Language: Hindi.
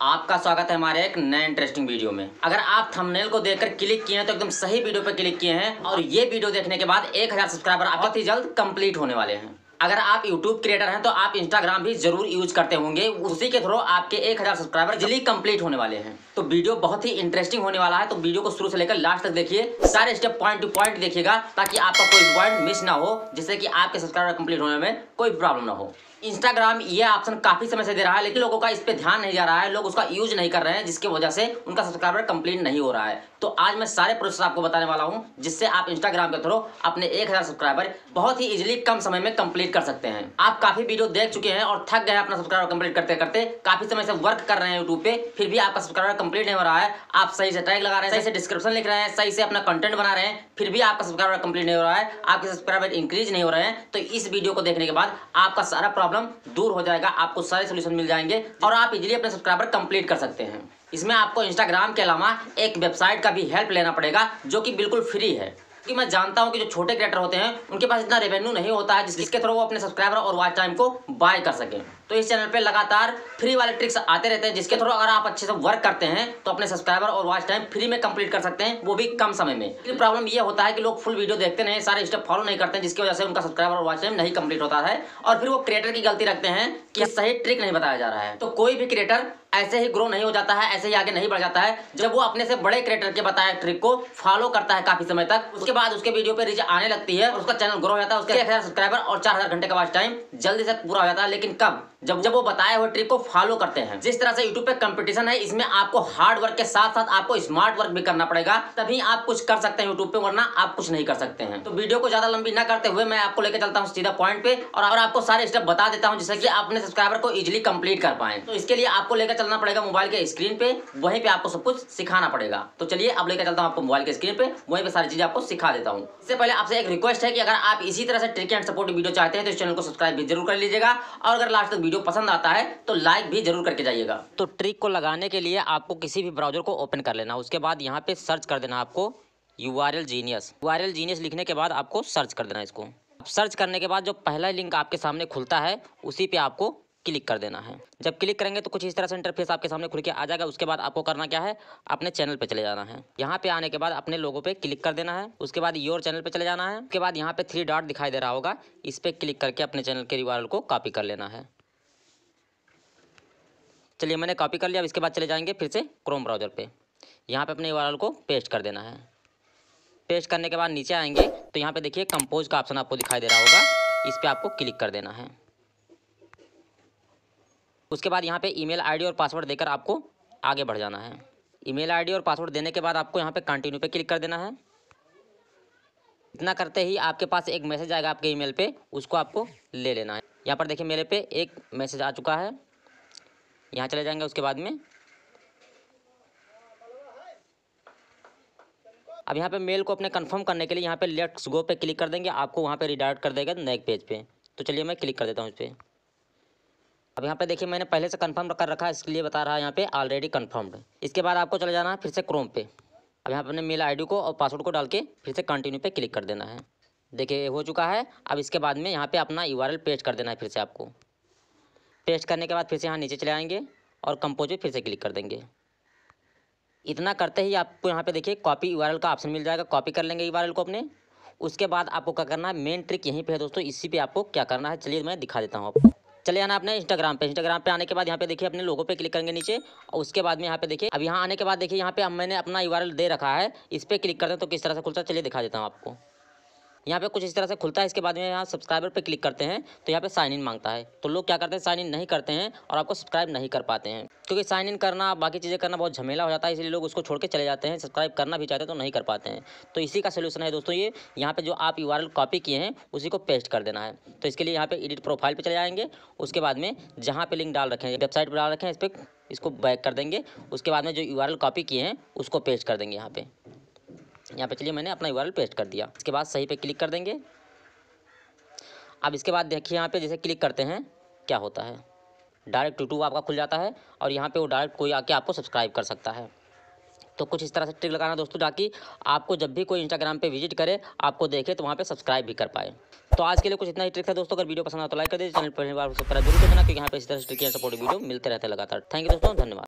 आपका स्वागत है हमारे एक नए इंटरेस्टिंग वीडियो में। अगर आप थंबनेल को देखकर क्लिक किए हैं तो एकदम सही वीडियो पर क्लिक किए हैं और ये वीडियो देखने के बाद 1000 सब्सक्राइबर बहुत ही जल्द कंप्लीट होने वाले हैं। अगर आप YouTube क्रिएटर हैं तो आप Instagram भी जरूर यूज करते होंगे, उसी के थ्रू आपके 1000 सब्सक्राइबर जल्दी कंप्लीट होने वाले हैं। तो वीडियो बहुत ही इंटरेस्टिंग होने वाला है, तो वीडियो को शुरू से लेकर लास्ट तक देखिए, सारे स्टेप पॉइंट टू पॉइंट देखिएगा ताकि आपका कोई पॉइंट मिस ना हो, जिससे कि आपके सब्सक्राइबर कंप्लीट होने में कोई प्रॉब्लम ना हो। इंस्टाग्राम ये ऑप्शन काफी समय से दे रहा है, लेकिन लोगों का इस पे ध्यान नहीं जा रहा है, लोग उसका यूज नहीं कर रहे हैं, जिसकी वजह से उनका सब्सक्राइबर कंप्लीट नहीं हो रहा है। तो आज मैं सारे प्रोसेस आपको बताने वाला हूं, जिससे आप इंस्टाग्राम के थ्रू अपने 1000 सब्सक्राइबर बहुत ही इजीली कम समय में कंप्लीट कर सकते हैं। आप काफी वीडियो देख चुके हैं और थक गए अपना सब्सक्राइबर कंप्लीट करते करते, काफी समय से वर्क कर रहे हैं यूट्यूब पे, फिर भी आपका सब्सक्राइबर कंप्लीट नहीं हो रहा है। आप सही से टैग लगा रहे हैं, सही से डिस्क्रिप्शन लिख रहे हैं, सही से अपना कंटेंट बना रहे हैं, फिर भी आपका सब्सक्राइबर कंप्लीट नहीं हो रहा है, आपके सब्सक्राइबर इंक्रीज नहीं हो रहे हैं। तो इस वीडियो को देखने के बाद आपका सारा प्रॉब्लम दूर हो जाएगा, आपको सारे सोल्यूशन मिल जाएंगे और आप इजीली अपने सब्सक्राइबर कंप्लीट कर सकते हैं। इसमें आपको इंस्टाग्राम के अलावा एक वेबसाइट का भी हेल्प लेना पड़ेगा, जो कि बिल्कुल फ्री है। कि मैं जानता हूं कि जो छोटे क्रिएटर होते हैं उनके पास इतना रेवेन्यू नहीं होता है जिसके थ्रू वो अपने सब्सक्राइबर और वॉच टाइम को बाय कर सकें। तो इस चैनल पे लगातार फ्री वाले ट्रिक्स आते रहते हैं, जिसके थ्रू अगर आप अच्छे से वर्क करते हैं तो अपने सब्सक्राइबर और वॉच टाइम फ्री में कंप्लीट कर सकते हैं, वो भी कम समय में। लेकिन प्रॉब्लम ये होता है कि लोग फुल वीडियो देखते नहीं, सारे स्टेप फॉलो नहीं करते हैं, जिसकी वजह से उनका सब्सक्राइबर और वॉच टाइम नहीं कंप्लीट होता है और फिर वो क्रिएटर की गलती रखते हैं कि सही ट्रिक नहीं बताया जा रहा है। तो कोई भी क्रिएटर ऐसे ही ग्रो नहीं हो जाता है, ऐसे ही आगे नहीं बढ़ जाता है जब वो अपने से बड़े क्रिएटर के बताए ट्रिक को फॉलो करता है काफी समय तक। उसके बाद उसके वीडियो पे रीच आने लगती है, उसका चैनल ग्रो हो जाता है, उसके 1000 सब्सक्राइबर और 4000 घंटे का वॉच टाइम जल्दी से पूरा हो जाता है। लेकिन कब? जब वो बताए हुए ट्रिक को फॉलो करते हैं। जिस तरह से यूट्यूब पे कंपटीशन है, इसमें आपको हार्ड वर्क के साथ साथ आपको स्मार्ट वर्क भी करना पड़ेगा, तभी आप कुछ कर सकते हैं यूट्यूब पे, वरना आप कुछ नहीं कर सकते हैं। तो वीडियो को ज्यादा लंबी ना करते हुए मैं आपको लेकर चलता हूँ सीधा पॉइंट पे और आपको सारे स्टेप बता देता हूँ, जिससे कि आप अपने सब्सक्राइबर को इजीली कंप्लीट कर पाए। तो इसके लिए आपको लेकर चलना पड़ेगा मोबाइल के स्क्रीन पे, वहीं पे आपको सब कुछ सिखाना पड़ेगा। तो चलिए अब लेकर चलता हूँ आपको मोबाइल के स्क्रीन पे, वहीं पे सारी चीजें आपको सिखा देता हूँ। इससे पहले आपसे एक रिक्वेस्ट है कि अगर आप इसी तरह से ट्रिक एंड सपोर्ट वीडियो चाहते हैं तो इस चैनल को सब्सक्राइब भी जरूर कर लीजिएगा और अगर लास्ट तक वीडियो पसंद आता है तो लाइक भी जरूर करके जाइएगा। तो ट्रिक को लगाने के लिए आपको किसी भी ब्राउजर को ओपन कर लेना, उसके बाद यहाँ पे सर्च कर देना आपको URL जीनियस लिखने के बाद आपको सर्च कर देना इसको। सर्च करने के बाद जो पहला लिंक आपके सामने खुलता है उसी पे आपको क्लिक कर देना है। जब क्लिक करेंगे तो कुछ इस तरह से इंटरफेस आपके सामने खुल के आ जाएगा। उसके बाद आपको करना क्या है, अपने चैनल पे चले जाना है। यहाँ पे आने के बाद अपने लोगो पे क्लिक कर देना है, उसके बाद योर चैनल पे चले जाना है। उसके बाद यहाँ पे 3 डॉट दिखाई दे रहा होगा, इस पे क्लिक करके अपने चैनल के URL को कॉपी कर लेना है। चलिए मैंने कॉपी कर लिया। अब इसके बाद चले जाएंगे फिर से क्रोम ब्राउजर पे, यहाँ पे अपने URL को पेस्ट कर देना है। पेस्ट करने के बाद नीचे आएंगे तो यहाँ पे देखिए कंपोज का ऑप्शन आपको दिखाई दे रहा होगा, इस पे आपको क्लिक कर देना है। उसके बाद यहाँ पे ईमेल आईडी और पासवर्ड देकर आपको आगे बढ़ जाना है। ईमेल आईडी और पासवर्ड देने के बाद आपको यहाँ पे कंटिन्यू पे क्लिक कर देना है। इतना करते ही आपके पास एक मैसेज आएगा आपके ईमेल पे, उसको आपको ले लेना है। यहाँ पर देखिए मेरे पे एक मैसेज आ चुका है, यहाँ चले जाएंगे। उसके बाद में अब यहाँ पे मेल को अपने कंफर्म करने के लिए यहाँ पे लेट्स गो पे क्लिक कर देंगे, आपको वहाँ पे रिडायरेक्ट कर देगा नए पेज पे। तो चलिए मैं क्लिक कर देता हूँ इस पर। अब यहाँ पे देखिए मैंने पहले से कंफर्म कर रखा है, इसलिए बता रहा है यहाँ पे ऑलरेडी कंफर्म्ड। इसके बाद आपको चले जाना है फिर से क्रोम पे। अब यहाँ पे अपने मेल आईडी को और पासवर्ड को डाल के फिर से कंटिन्यू पे क्लिक कर देना है। देखिए हो चुका है। अब इसके बाद में यहाँ पे अपना URL पेस्ट कर देना है। फिर से आपको पेस्ट करने के बाद फिर से यहाँ नीचे चले आएंगे और कंपोज पे फिर से क्लिक कर देंगे। इतना करते ही आपको यहाँ पे देखिए कॉपी URL का ऑप्शन मिल जाएगा, कॉपी कर लेंगे URL को अपने। उसके बाद आपको क्या करना है, मेन ट्रिक यहीं पे है दोस्तों, इसी पे आपको क्या करना है चलिए मैं दिखा देता हूँ आपको। चले आना अपने इंस्टाग्राम पे आने के बाद यहाँ पे देखिए अपने लोगों पे क्लिक करेंगे नीचे और उसके बाद में यहाँ पे देखिए अब यहाँ आने के बाद देखिए यहाँ पे अब मैंने अपना URL दे रखा है, इस पे क्लिक करते हैं तो किस तरह से खुलता है चलिए दिखा देता हूँ आपको। यहाँ पे कुछ इस तरह से खुलता है। इसके बाद में यहाँ सब्सक्राइबर पे क्लिक करते हैं तो यहाँ पे साइन इन मांगता है। तो लोग क्या करते हैं, साइन इन नहीं करते हैं और आपको सब्सक्राइब नहीं कर पाते हैं, क्योंकि साइन इन करना बाकी चीज़ें करना बहुत झमेला हो जाता है, इसलिए लोग उसको छोड़ के चले जाते हैं। सब्सक्राइब करना भी चाहते हैं तो नहीं कर पाते हैं। तो इसी का सोल्यूशन है दोस्तों ये, यहाँ पे जो आप URL कॉपी किए हैं उसी को पेस्ट कर देना है। तो इसके लिए यहाँ पे एडिट प्रोफाइल पे चले जाएंगे। उसके बाद में जहाँ पे लिंक डाल रखे हैं, वेबसाइट पर डाल रखे हैं, इस पर इसको बैक कर देंगे। उसके बाद में जो URL कॉपी किए हैं उसको पेस्ट कर देंगे यहाँ पे चलिए मैंने अपना URL पेस्ट कर दिया। इसके बाद सही पे क्लिक कर देंगे। अब इसके बाद देखिए यहाँ पे जैसे क्लिक करते हैं क्या होता है, डायरेक्ट यूट्यूब आपका खुल जाता है और यहाँ पे वो डायरेक्ट कोई आके आपको सब्सक्राइब कर सकता है। तो कुछ इस तरह से ट्रिक लगाना दोस्तों, ताकि आपको जब भी कोई इंस्टाग्राम पे विजिट करे आपको देखे तो वहाँ पे सब्सक्राइब भी कर पाए। तो आज के लिए कुछ इतना ही ट्रिक था दोस्तों। अगर वीडियो पसंद आता तो लाइक कर दीजिए, चैनल पर पहली बार सब्सक्राइब जरूर कर देना, क्योंकि यहाँ पे इस तरह से ट्रिक एंड सपोर्ट वीडियो मिलते रहते हैं लगातार। थैंक यू दोस्तों, धन्यवाद।